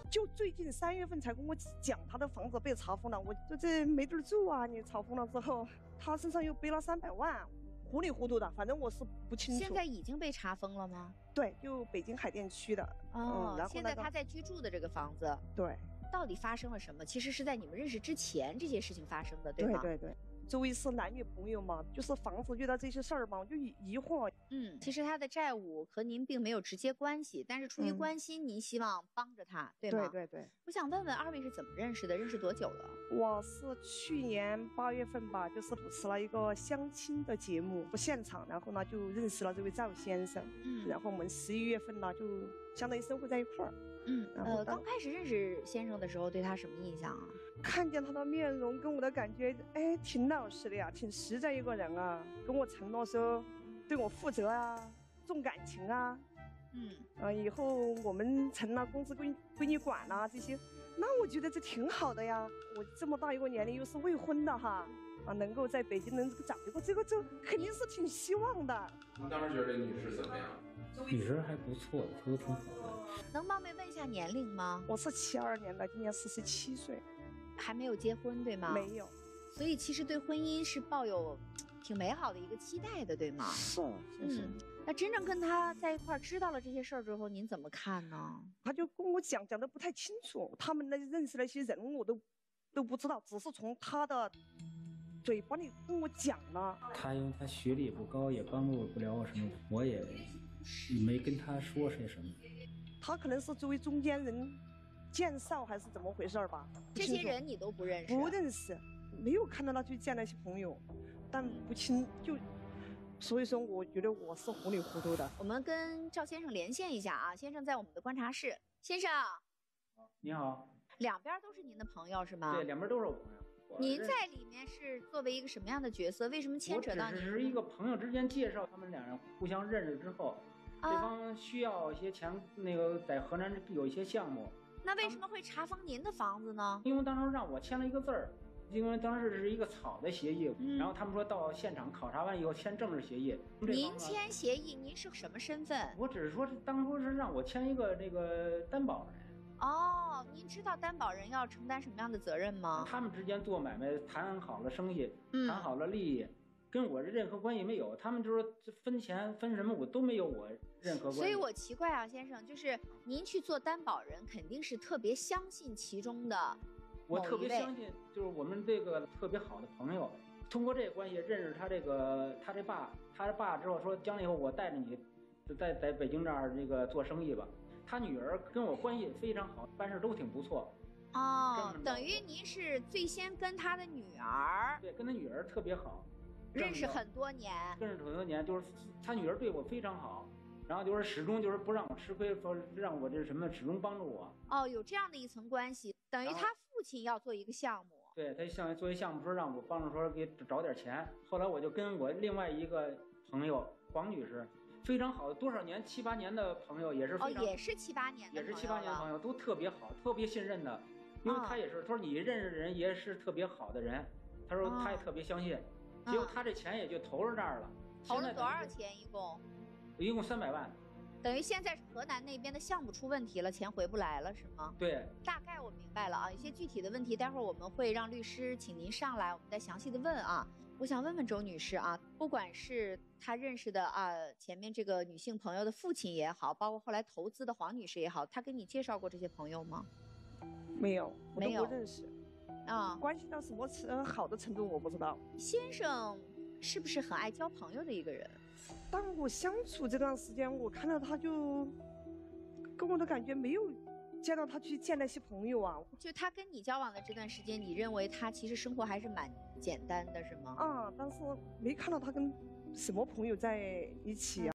就最近3月份才跟我讲他的房子被查封了，我就这没地儿住啊！你查封了之后，他身上又背了300万，糊里糊涂的，反正我是不清楚。 现在已经被查封了吗？ 对，就北京海淀区的。 哦， 然后现在他在居住的这个房子， 对， 到底发生了什么？其实是在你们认识之前这些事情发生的，对吗？ 对对对。周围是男女朋友嘛，就是房子遇到这些事儿嘛，我就疑惑。 其实他的债务和您并没有直接关系，但是出于关心，您希望帮着他，对吗？ 对对对。 我想问问二位是怎么认识的？认识多久了？ 我是去年8月份吧，就是主持了一个相亲的节目，现场，然后呢就认识了这位赵先生。然后我们11月份呢就相当于生活在一块儿。 刚开始认识先生的时候，对他什么印象啊？ 看见他的面容跟我的感觉，哎，挺老实的呀，挺实在一个人啊，跟我承诺说对我负责啊，重感情啊。以后我们成了公司归你管啊这些，那我觉得这挺好的呀。我这么大一个年龄又是未婚的哈，能够在北京能找一个这肯定是挺希望的。 您当时觉得这女士怎么样？ 女生还不错的，都挺好的。 能冒昧问一下年龄吗？ 我是72年的，今年47岁， 还没有结婚对吗？ 没有。 所以其实对婚姻是抱有挺美好的一个期待的，对吗？ 是。 那真正跟他在一块儿知道了这些事儿之后，您怎么看呢？ 他就跟我讲得不太清楚，他们认识那些人我都不知道，只是从他的嘴巴里跟我讲了。 他因为他学历也不高，也帮助不了我什么，我也没跟他说些什么。 他可能是作为中间人介绍还是怎么回事吧？ 这些人你都不认识？ 不认识，没有看到他去见那些朋友，但不清就。所以说，我觉得我是糊里糊涂的。 我们跟赵先生连线一下啊，先生在我们的观察室。先生， 你好。 两边都是您的朋友是吗？ 对，两边都是我朋友。 您在里面是作为一个什么样的角色？为什么牵扯到您？ 我只是一个朋友之间介绍，他们两人互相认识之后，对方需要一些钱，在河南有一些项目。 那为什么会查封您的房子呢？ 因为当时让我签了一个字儿。因为当时是一个草的协议，然后他们说到现场考察完以后签正式协议。 您签协议，您是什么身份？ 我只是说当初是让我签一个这个担保人。 哦，您知道担保人要承担什么样的责任吗？ 他们之间做买卖谈好了生意，谈好了利益，跟我任何关系没有。他们就说分钱分什么我都没有我任何关系。 所以我奇怪啊，先生，就是您去做担保人，肯定是特别相信其中的。 我特别相信，就是我们这个特别好的朋友，通过这个关系认识他这爸之后说，将来以后我带着你，在北京这儿做生意吧。他女儿跟我关系非常好，办事都挺不错。 哦，等于您是最先跟他的女儿？ 对，跟他女儿特别好， 认识很多年。 认识很多年，就是他女儿对我非常好。然后就是始终就是不让我吃亏，说让我始终帮助我。 哦，有这样的一层关系，等于他父亲要做一个项目。 对，他做一项目说让我帮助，说给找点钱。后来我就跟我另外一个朋友黄女士，非常好的多少年7、8年的朋友，也是非常也是7、8年的朋友， 也是7、8年的朋友，都特别好，特别信任的。因为他也是，他说你认识的人也是特别好的人，他说他也特别相信。结果他这钱也就投到这儿了。 投了多少钱一共？ 一共300万。 等于现在是河南那边的项目出问题了，钱回不来了，是吗？ 对， 大概我明白了啊。一些具体的问题，待会儿我们会让律师请您上来，我们再详细的问啊。我想问问周女士啊，不管是她认识的前面这个女性朋友的父亲也好，包括后来投资的黄女士也好，她给你介绍过这些朋友吗？ 没有，我都没有不认识啊。 关系到什么好的程度我不知道。 先生是不是很爱交朋友的一个人？ 当我相处这段时间，我看到他就跟我的感觉没有见到他去见那些朋友啊。 就他跟你交往的这段时间，你认为他其实生活还是蛮简单的，是吗？ 但是没看到他跟什么朋友在一起啊。